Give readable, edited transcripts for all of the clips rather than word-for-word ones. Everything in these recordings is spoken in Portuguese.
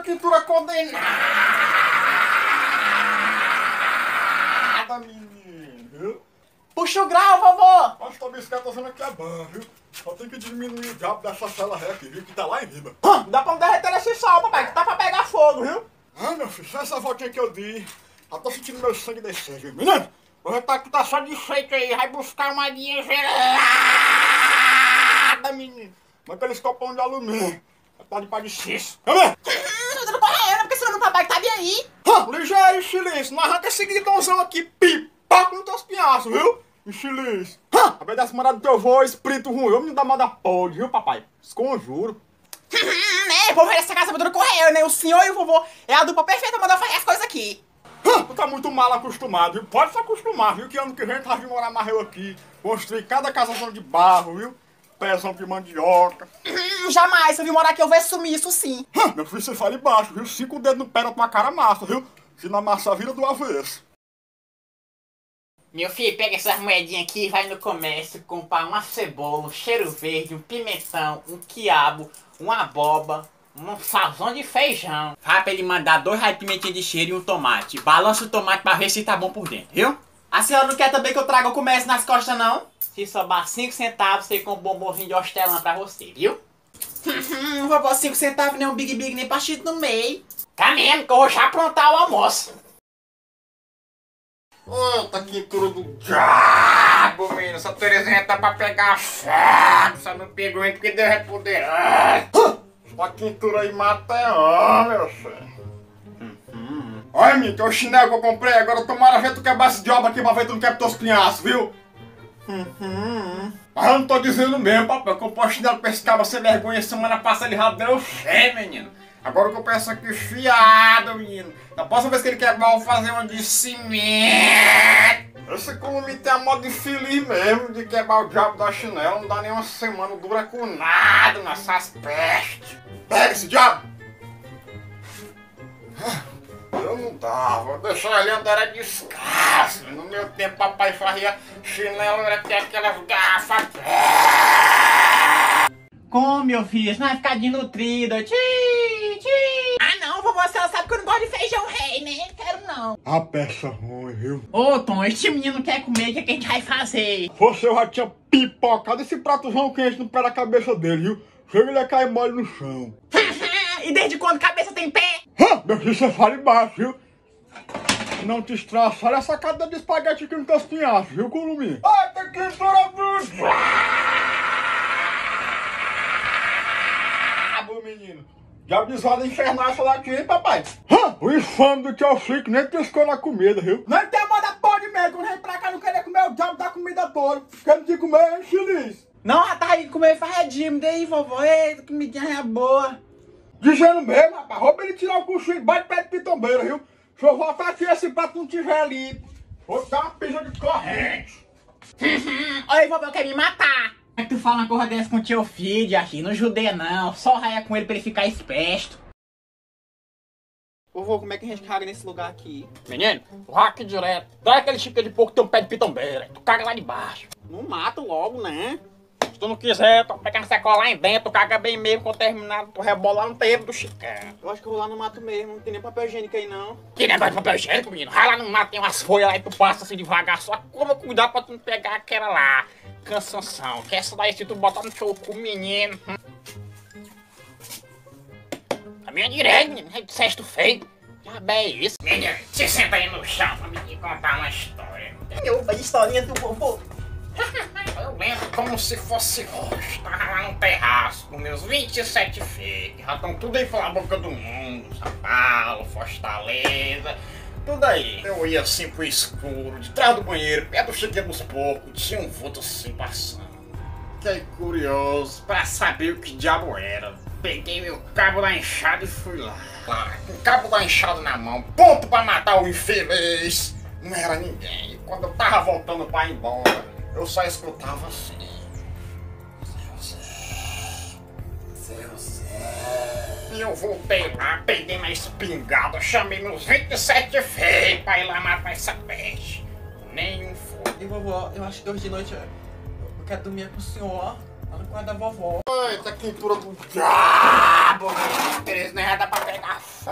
quintura condenada, menino, viu? Puxa o grau, vovó! Mas tua bicicleta tá sendo aqui é bom, viu? Só tem que diminuir o diabo dessa cela ré aqui, viu? Que tá lá em cima. Dá pra não derreter esse sol, papai, que tá pra pegar fogo, viu? Ah, meu filho, só essa voltinha que eu dei. Já tô sentindo meu sangue descer, viu? Menino, hoje tá só de feito aí. Vai buscar uma aguinha gelada, menino. Mas aqueles copão de alumínio. Tá de pá de xisto. Vem ver? Eu tô correndo, porque senão o papai que tá bem aí. Ligeiro, silêncio. Não arranca esse gritãozão aqui, pipoca nos teus pinhaços, viu? Infeliz. A vez dessa morada do teu vô, espírito ruim. Eu me dá moda pode, viu, papai? Esconjuro. Né, vou ver essa casa do correio, né? O senhor e o vovô é a dupla perfeita pra mandar fazer as coisas aqui. Tu tá muito mal acostumado, viu? Pode se acostumar, viu? Que ano que vem tu vai vir morar mais eu aqui. Construir cada casazão de barro, viu? Pezão de mandioca. Jamais, se eu vim morar aqui eu vou sumir isso sim. Meu filho, você fala embaixo, viu? 5 dedos no pé na tua cara massa, viu? Se não amassar, vira do avesso. Meu filho, pega essas moedinhas aqui e vai no comércio comprar uma cebola, um cheiro verde, um pimentão, um quiabo, uma abóbora, um salzão de feijão. Vai pra ele mandar 2 raios de pimentinha de cheiro e um tomate. Balança o tomate pra ver se tá bom por dentro, viu? A senhora não quer também que eu traga o comércio nas costas, não? Se sobrar 5 centavos, você compra um bombonzinho de hortelã pra você, viu? Não vou pôr 5 centavos, nem um Big Big, nem partido no meio. Tá mesmo, que eu vou já aprontar o almoço. Eita, quintura do diabo, menino. Essa Terezinha tá pra pegar fogo. Só não pegou ainda porque Deus é poderoso. Essa quintura aí mata é homem, meu filho. Olha, menino, teu chinelo que eu comprei. Agora tomara ver tu quebrar esse diabo aqui pra ver tu não quebra teus pinhaços, viu? Mas eu não tô dizendo mesmo, papai. Eu comprei o chinelo pra esse cabra sem vergonha. Semana passada ele já deu cheio, menino. Agora eu comprei essa aqui fiado, menino. Da próxima vez que ele quebrar, eu vou fazer uma de cimento. Esse Columi tem a moda infeliz mesmo de quebrar o diabo da chinela. Não dá nem uma semana, não dura com nada nessas pestes. Pega esse diabo! Eu não dava, eu deixava ele andar descalço. No meu tempo, papai fazia chinelo, era até aquelas garrafas. Come, meu filho, senão vai ficar desnutrido. Ah não, vovó, a senhora sabe que eu não gosto de feijão rei, né? Quero não. A peça ruim, viu? Ô, Tom, este menino quer comer, o que a gente vai fazer? Você já tinha pipocado esse pratozão quente no pé da cabeça dele, viu? Chega ele a cair mole no chão. E desde quando cabeça tem pé? Meu filho, você fala embaixo, viu? Não te estraça, olha essa sacada de espaguete aqui no teus pinhaços, viu, Columi? Ai, tem que estourar tudo! Menino, diabo de zoada infernal essa daqui, hein, papai? O infame do teu filho que nem piscou na comida, viu? Nem tem a moda pode mesmo, quando vem pra cá não querer comer o diabo da comida toda. Quer me comer, é infeliz. Não, já tá aí comer farredinho, me dê aí, vovó. Eita, comidinha é boa. Dizendo mesmo, rapaz, rouba ele tirar o coxinho e bate pé de pitombeira, viu? Se eu voltar aqui, esse prato não tiver ali, vou dar uma pisa de corrente. Olha aí, vovó, quer me matar. Como é que tu fala uma coisa dessa com teu filho, aqui? Não judeia não, só raia com ele pra ele ficar esperto. Vovô, como é que a gente caga nesse lugar aqui? Menino, vá aqui direto. Dá aquele chique de porco que tem um pé de pitombeira. Tu caga lá de baixo. Não mata logo, né? Se tu não quiser, tu pega uma sacola lá em dentro, tu caga bem mesmo, quando terminar, tu rebola lá no terreiro do chicão. Eu acho que eu vou lá no mato mesmo, não tem nem papel higiênico aí não. Que negócio de papel higiênico, menino? Vai lá no mato, tem umas folhas lá e tu passa assim devagar, só como cuidar pra tu não pegar aquela lá. Cansanção, que essa daí se tu botar no teu cu, menino. A minha direita, menino, é de cesto feio. Já bem é isso. Menino, se senta aí no chão pra me contar uma história. A historinha do vovô. Eu lembro como se fosse hoje. Tava lá no terraço com meus 27 filhos. Já estão tudo aí pela boca do mundo. São Paulo, Fortaleza, tudo aí. Eu ia assim pro escuro, de trás do banheiro, perto do chiqueiro dos porcos. Tinha um vulto assim passando. Fiquei curioso pra saber o que diabo era. Peguei meu cabo da enxada e fui lá. Com o cabo da enxada na mão, ponto pra matar o infeliz. Não era ninguém. E quando eu tava voltando pra ir embora, eu só escutava assim. E eu voltei lá, peguei minha espingarda, chamei meus 27 filhos pra ir lá matar essa peste. Nenhum foi. E vovó, eu acho que hoje de noite eu quero dormir com o senhor, ó. Lá no quarto da vovó. Eita, quintura do diabo! Três não ia dar pra pegar fogo.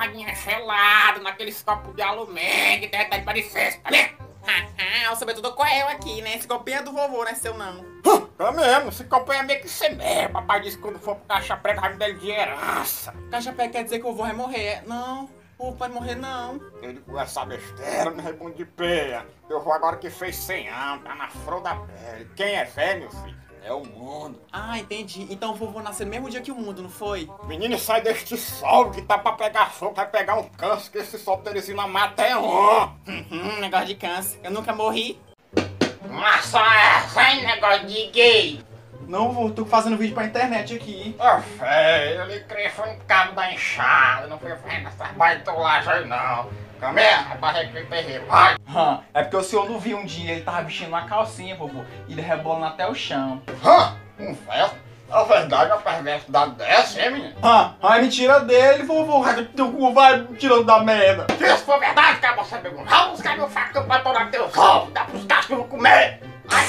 água gelada naqueles copos de alumínio que tem de festa, tá vendo? O sobretudo correu aqui, né? Esse copinho é do vovô, não é seu não. Tá mesmo, esse copo é meio que ser mesmo. Papai disse que quando for pro caixa prega vai me dar de herança. Caixa pé quer dizer que o vovô vai morrer. Não, o vovô vai morrer não. Ele com essa besteira, me rebundo de peia. Eu vou agora que fez 100 anos, tá na flor da pele. Quem é velho, meu filho? É o mundo. Ah, entendi. Então o vovô nasceu no mesmo dia que o mundo, não foi? Menino, sai deste sol que tá pra pegar fogo, vai pegar um câncer, que esse sol teresina mata é um. Negócio de câncer. Eu nunca morri. Mas só é negócio de gay. Não, vovô, tô fazendo vídeo pra internet aqui. Ô, velho, ele creio foi um cabo da enxada, não foi fazendo essa baitolagem aí não. Também, a barriga que ele terrível. Vai. É porque o senhor não viu um dia, ele tava vestindo uma calcinha, vovô, e ele rebolando até o chão. Um velho? É verdade, uma perversidade dessa, hein, menino? É mentira dele, vovô. Teu cu vai tirando da merda. Se isso for verdade, cara, você pegou. Vamos buscar meu facão pra torar teus ovos, dá pros cachos que eu vou comer. Ai.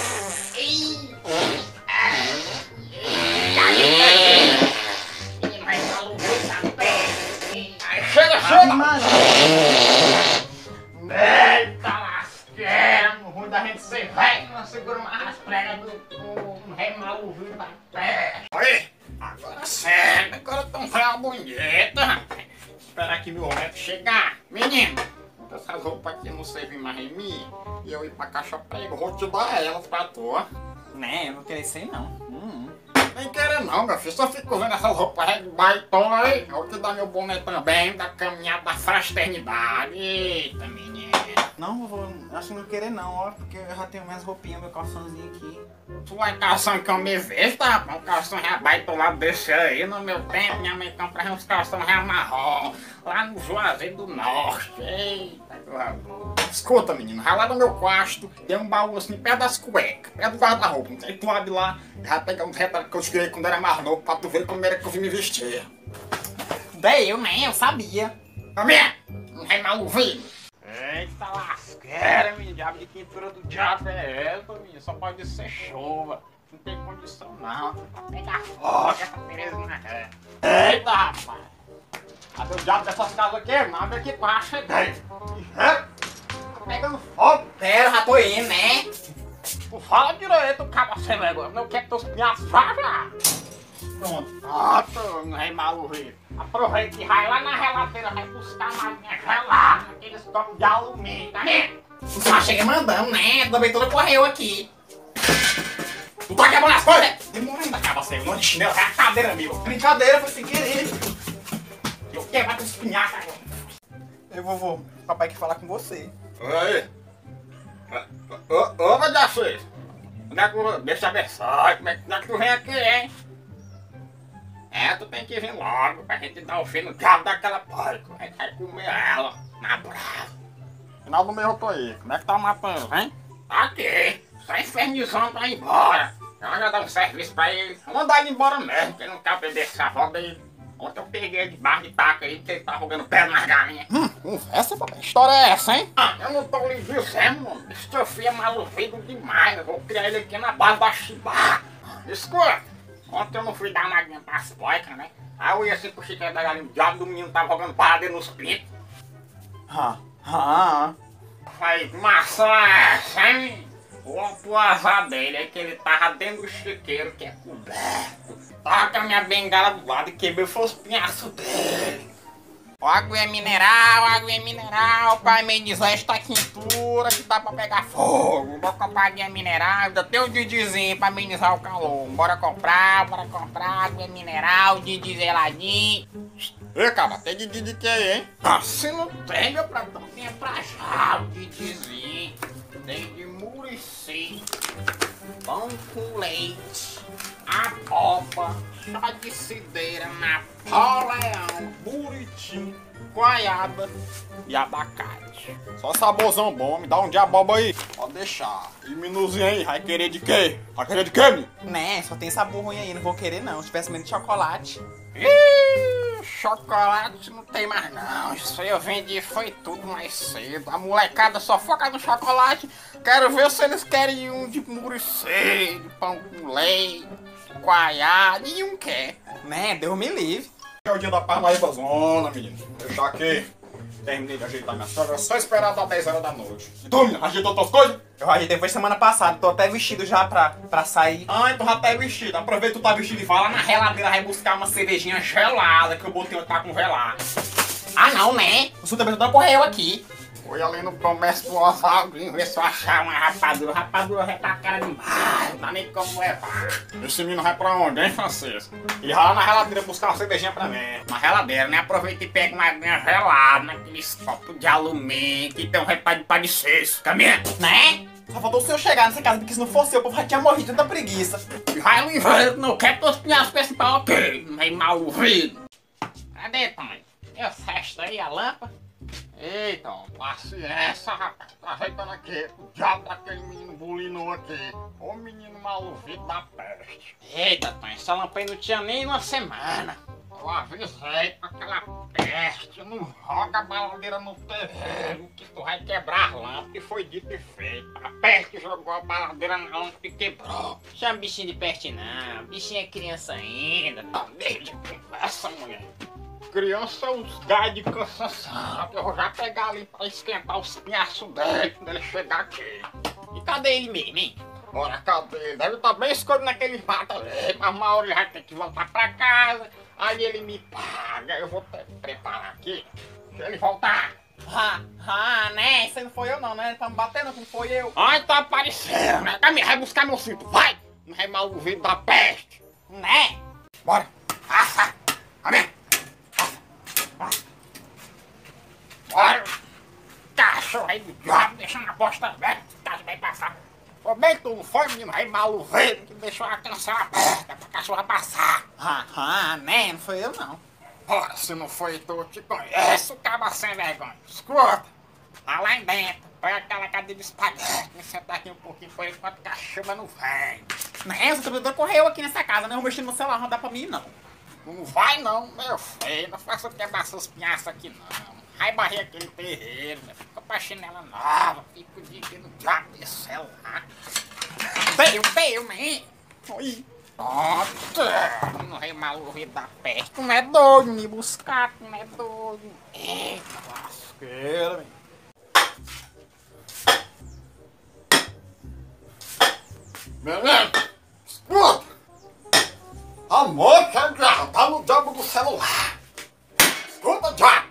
Chega, chega! Eita lasqueira, no ruim da gente ser velho, não segura mais as pregas do rei maluco da terra. Aí, agora sério, agora tão feia bonita, rapaz. Esperar que meu momento chegar. Menino, essas roupas aqui não servem mais em mim, e eu ir pra caixa prega, eu vou te dar elas pra tu. Né, eu não queria ser não. Nem querer não, meu filho, só fico usando essas roupas de baitona aí. Eu vou te dar meu boné também, da caminhada da fraternidade. Eita, menino. Não, vovô, acho que não querer não, ó, porque eu já tenho minhas roupinhas, meu calçãozinho aqui. Tu é calção que eu me vejo, tá, rapaz? Um calção já baitolado desse aí. No meu tempo, minha mãe comprava uns calção já marrom, lá no Juazeiro do Norte. Eita, que horror. Escuta, menino, lá no meu quarto tem um baú assim, perto das cuecas, perto do guarda-roupa. Aí tu abre lá, já pega uns retratos que eu tirei quando era mais novo, pra tu ver como era que eu vim me vestir. Daí eu nem, eu sabia. Também, não é maluvinho. Eita lasqueira, menino, diabo de quintura do diabo é essa, menino? Só pode ser chuva. Não tem condição não, pra pegar fogo essa Teresina é. Eita, rapaz. Cadê o diabo dessas casas aqui? Nada aqui pra chegar. Tá pegando fogo. Pera, já tô indo, né? Tu fala direito, cabo sem vergonha. Não quer que teus pinhaços vá já. Pronto. Pronto, não é maluco. Aproveita e vai lá na reladeira, vai buscar uma aguinha gelada, aqueles copos de alumínio, tá vendo? Só cheguei mandando, né? Também toda correu aqui. Tu tá quebrando as coisas? Demora ainda, cabo sem vergonha de chinelo, é a cadeira, meu. Brincadeira, foi sem querer. Eu quero com esse pinhaço agora. Ei, vovô, papai quer falar com você. Oi. Ô, Vadacis. Onde é que tu... Deixa abençoe, como é que tu vem aqui, hein? Tu tem que vir logo pra gente dar o fim no diabo daquela porca. A gente vai comer ela, na brava. Final do mês eu tô aí. Como é que tá matando, hein? Tá aqui. Só infernizando pra ir embora. Eu já dá um serviço pra ele. Vou mandar ele embora mesmo, porque ele não quer perder essa roda aí. Ontem eu peguei ele debaixo de taca aí, porque ele tá rogando pé nas galinhas. Essa, papai, que história é essa, hein? Eu não tô lhe dizendo, mano. Esse teu filho é maluco demais. Eu vou criar ele aqui na base da chibata. Escuta. Ontem eu não fui dar uma aguinha pras poicas, né? Aí eu ia assim pro chiquete da galinha, o diabo do menino tava jogando paradeiro nos pintos. Aí, maçã essa, hein? O azar dele é que ele tava dentro do chiqueiro, que é coberto. Tava com a minha bengala do lado e quebrei os pinhaços dele. Água é mineral, pra amenizar esta quintura que dá pra pegar fogo. Vou comprar água mineral, ainda tem um didizinho pra amenizar o calor. Bora comprar água mineral, didi geladinho. Ei, cara, tem didi de que aí, hein? Se não tem, meu pratão, tem pra já o didizinho. Tem de murici, pão com leite, abóbora, chá de cideira, Napoleão, buriti, goiaba e abacate. Só saborzão bom, me dá um de abóbora aí. Pode deixar. E minuzinho aí, vai querer de quê? Vai querer de quê, menino? Né, só tem sabor ruim aí, não vou querer não. Se tivesse menos de chocolate. Ih, chocolate não tem mais não. Isso aí eu vendi, foi tudo mais cedo. A molecada só foca no chocolate. Quero ver se eles querem um de murici, de pão com leite, goiaba, nenhum quer. Né, Deus me livre. É o dia da Parnaíba Zona, menino. Deixa aqui. Terminei de ajeitar minhas coisas, só esperar dar 10 horas da noite. E tu, menino, ajeitou tuas coisas? Eu ajeitei foi semana passada, tô até vestido já pra sair. Ah, então já tá vestido. Aproveita que tu tá vestido e vai lá Lá na geladeira vai buscar uma cervejinha gelada que eu botei pra congelar. Ah não, né? O supermercado correu aqui. Fui ali no comércio do Oswaldinho ver se eu achar uma rapadura. Rapadura vai pra cara demais, não dá nem como levar. Esse menino vai pra onde, hein, Francisco? E vai lá na geladeira buscar uma cervejinha pra mim. Na geladeira, né? Aproveita e pega uma aguinha gelada naqueles copos de alumínio que tem um reparo de padecer. Caminha, né? Só faltou o senhor chegar nessa casa, porque se não fosse eu, o povo já tinha morrido da preguiça. E vai no inverno, não quer todos os pinhaços principais, ok? Meio mal ouvido. Cadê, pai? Eu fecho aí a lâmpada. Eita, paciência, rapaz. Tá ajeitando aqui. O diabo daquele menino bulinou aqui. Ô menino mal ouvido da peste. Eita, pai, essa lâmpada não tinha nem uma semana. Eu avisei pra aquela peste. Não joga a baladeira no terreno que tu vai quebrar a lâmpada. E foi dito e feito. A peste jogou a baladeira na lâmpada e quebrou. Chama bichinho de peste não, bichinho é criança ainda. Desde conversa, mulher. Criança, os gás de cansação. Eu vou já pegar ali pra esquentar os pinhaços dele quando ele chegar aqui. E cadê ele mesmo, hein? Ora, cadê ele? Deve estar bem escondido naquele mato ali. Mas uma hora ele vai ter que voltar pra casa. Aí ele me paga. Eu vou preparar aqui. Se ele voltar. Né? Isso aí não foi eu não, né? Ele tá me batendo, não foi eu. Ai, tá aparecendo, né? Caminha, vai buscar meu cinto, vai! Não é mal ouvido da peste. Né? Bora! Passa! Caminha! Bora! Cachorro aí do diabo, deixando a porta aberta, caso vai passar. Foi bem que tu não foi, menino, aí mal ouvido, que deixou a canção aberta pra cachorra passar. Né? Não foi eu não. Ora, se não foi tu, eu te conheço, caba sem vergonha. Escuta, tá lá em dentro, pega aquela cadeira de espaguete, me sentar aqui um pouquinho por enquanto a cachorra não vem. Né? O supermercado correu aqui nessa casa, né? Eu vou mexer no celular, não dá pra mim não. Não vai não, meu filho, não faça quebrar seus pinhaços aqui não. Vai barrer aquele terreiro, né? Fica pra chinela nova, fica o dia inteiro no diabo de celular. Veio, né? Oi. Pronto, não é mal ouvido da peste. Tu não é doido me buscar, tu não é doido. Eita, lasqueira, menino. Menino, escuta! A moça já tá no diabo do celular. Escuta, diabo!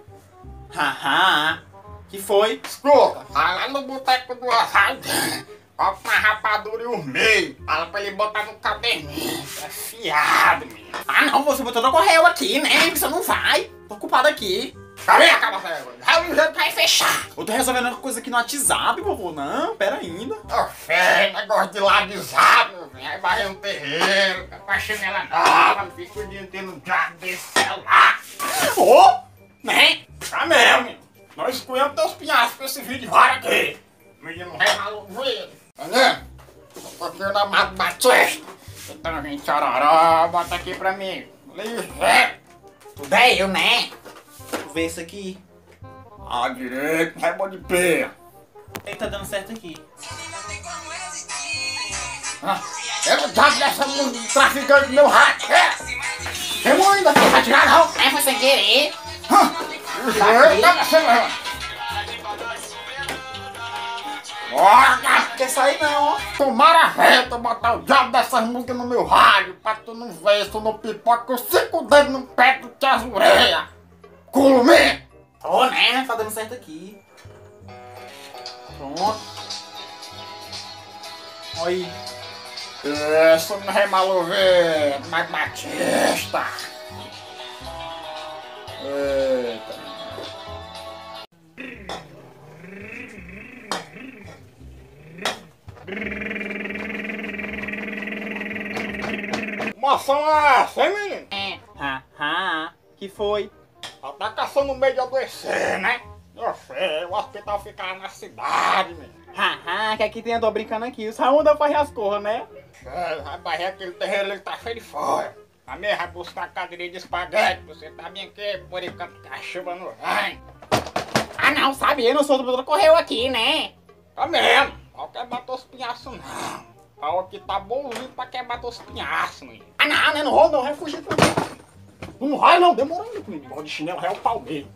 Que foi? Escuta, vai lá no boteco do Oswaldo, compra uma rapadura e um meio, fala pra ele botar no caderninho, é fiado, menino. Ah não, você botou no correio aqui, né? Você não vai. Tô ocupado aqui. Cadê a cara velha? Aí o jeito vai fechar. Eu tô resolvendo uma coisa aqui no WhatsApp, vovô. Não, pera ainda. Ô, fé, negócio de ladizado, meu velho, aí barrei um terreiro, fica com a chinela nova, fica o dia inteiro no diabo desse celular. Ô! Né? Tá mesmo, menino. Nós escolhemos teus pinhaços pra esse vídeo vara aqui. Menino é maluco, entendeu? Tô aqui na Mato Batista. Então, gente, chororó, bota aqui pra mim. Ligeiro. Veio, né? Vou ver isso aqui. À direita, vai bom de pé. Ele tá dando certo aqui. É o diabo dessa traficante do meu rádio. Tem ainda, não vai tirar não. É, foi sem querer. Bora, cara. Quer sair não, ó. Tomara reta botar o diabo dessas músicas no meu rádio pra tu não ver se tu não pipoca com 5 dedos no pé do que as orelhas. Culume! Ó, né? Tá dando certo aqui. Pronto. Olha aí. Isso não é mal ouvir, mas Batista. Eita. Moção é essa, hein, menino? Que foi? Ela tá caçando no meio de adoecer, né? Eu sei, o hospital fica lá na cidade, menino. Que aqui tem a dó brincando aqui. Os Raul da faz as corras, né? Vai barrer aquele terreiro, ele tá cheio de fora. Também vai buscar a cadeirinha de espaguete, você tá bem aqui, por enquanto que a chuva não vem. Ah não, sabia, não sou do correu aqui, né? Tá mesmo, pau quebrar teus pinhaços não. Pau aqui tá bonzinho pra quebrar teus pinhaços, menino. Ah não, né? Não vou não, refugir também. Tu não vai não, demorando comigo. Bom de chinelo, é o pau mesmo.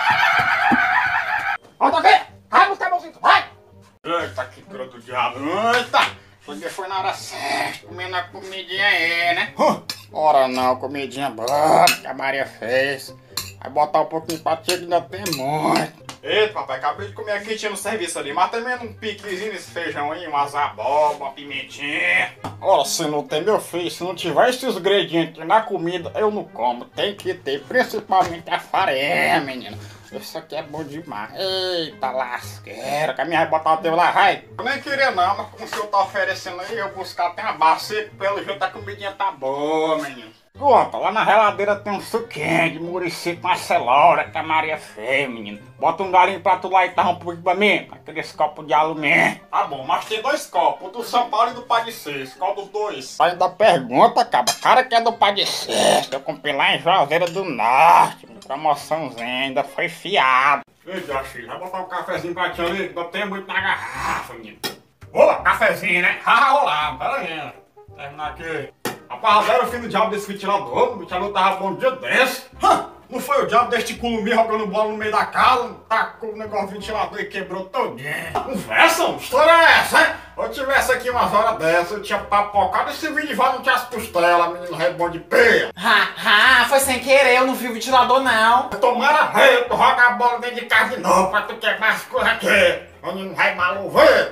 Volta aqui! Vai buscar meu cinto, vai! Eita, que cura do diabo. Eita! Porque foi na hora certa, comendo a comidinha aí, né? Ora não, comidinha boa que a Maria fez. Vai botar um pouquinho pra ti que ainda tem muito. Eita, papai, acabei de comer aqui, tinha no serviço ali. Mas também um piquezinho nesse feijão aí, umas abóbora, uma pimentinha. Ora, se não tem, meu filho, se não tiver esses ingredientes na comida, eu não como. Tem que ter, principalmente a farinha, menino. Isso aqui é bom demais. Eita lasqueira, que a minha vai botar o teu lá, vai. Eu nem queria não, mas como o senhor tá oferecendo aí, eu buscar até uma bacia, pelo jeito a comidinha tá boa, menino. Conta, lá na geladeira tem um suquinho de murici com a cenoura que a Maria fez, menino. Bota um galinho pra tu lá e tá um pouquinho pra mim, aqueles copos de alumínio. Tá bom, mas tem 2 copos, o do São Paulo e do Pai de Seis. Qual dos dois? Sai da pergunta, cara que é do Pai de Seis. Eu comprei lá em Juazeiro do Norte, promoçãozinha, ainda foi fiado. Ei, filho, vai botar um cafezinho pra ti ali, não tem muito na garrafa, menino. Opa, cafezinho, né? Vai rolar, pera aí. Terminar aqui. Rapaz, zero o fim do diabo desse ventilador. O ventilador tava bom um dia desse. Não foi o diabo deste culumbi jogando bola no meio da casa, tacou o negócio do ventilador e quebrou todinho. Conversa, que história é essa, hein? Se eu tivesse aqui umas horas dessas, eu tinha papocado esse vídeo já não tinha as costelas, menino rebão de peia. Foi sem querer, eu não vi o ventilador não. Tomara ver, tu joga a bola dentro de casa de novo pra tu quebrar as coisas aqui. Menino vai maluco ver.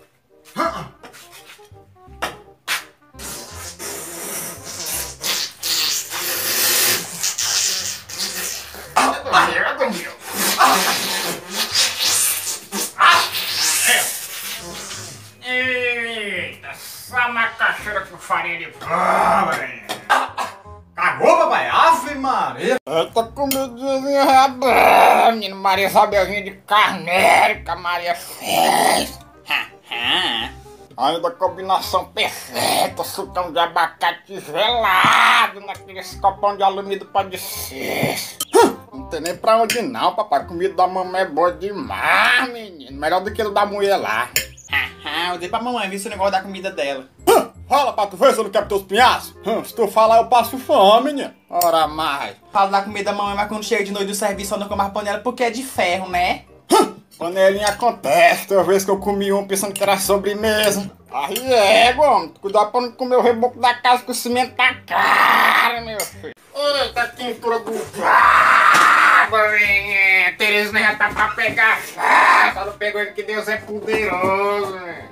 Eita, só uma caixeira com farinha de pobre. Cagou, papai? Ave Maria. Eita, comidinha boa, menino. Maria Isabelzinha de carneiro que a Maria fez. Ainda combinação perfeita, sucão de abacate gelado naqueles copão de alumínio pra descer. Não tem nem pra onde não, papai. Comida da mamãe é boa demais, menino. Melhor do que o da mulher lá. Eu dei pra mamãe, vi esse negócio da comida dela. Fala pra tu ver se eu não quero teus pinhaços. Se tu falar, eu passo fome, menino. Ora mais. Falo da comida da mamãe, mas quando chega de noite do serviço eu não como mais panela porque é de ferro, né? Panelinha acontece, tem uma vez que eu comi um pensando que era sobremesa. Aí é, homem, cuidado pra não comer o reboco da casa que o cimento tá caro, meu filho. Eita, a quintura do diabo, menino. Terezinha já tá pra pegar chá, só não pegou ele que Deus é poderoso, menino.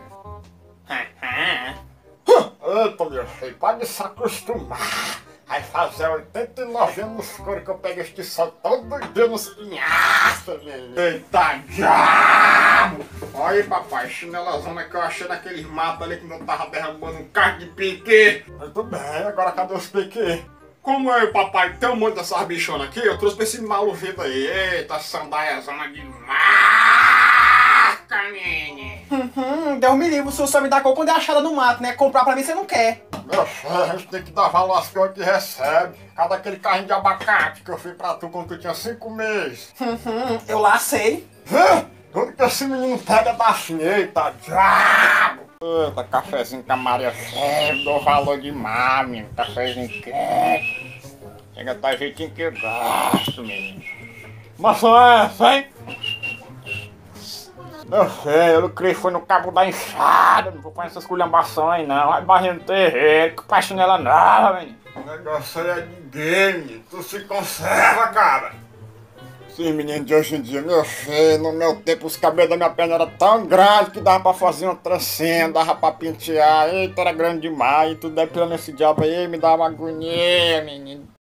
Eita, meu filho, pode se acostumar. Vai fazer 89 anos que eu pego este sol todo dia nos pinhaços, menino. Eita, diabo! Olha aí, papai, chinela zona que eu achei naqueles matos ali que não tava derramando um carro de pique. Muito bem, agora cadê os pique? Como é, papai, tem um monte dessas bichonas aqui, eu trouxe pra esse maluvido aí. Eita, sandália zona de marca, menino. Deus me livre, o senhor só me dá coco quando é achada no mato, né? Comprar pra mim você não quer. Meu filho, a gente tem que dar valor às coisas que recebe. Cada aquele carrinho de abacate que eu fiz pra tu quando tu tinha 5 meses. Eu lá sei. Tudo que esse menino pega da assim, eita, diabo! Eita, cafezinho que a Maria serve, dou valor demais, menino. Cafezinho quente. Chega tá jeitinho que eu gosto, menino. Maçã é essa, hein? Meu filho, eu criei foi no cabo da enxada, não vou com essas culhambações não, vai barrendo terreiro, que chinela nova, menino. O negócio aí é de game, tu se conserva, cara. Sim, menino de hoje em dia, meu filho, no meu tempo os cabelos da minha perna eram tão grandes que dava pra fazer uma trancinha, dava pra pentear, eita, era grande demais, e tudo depilando esse diabo aí, me dá uma agonia, menino.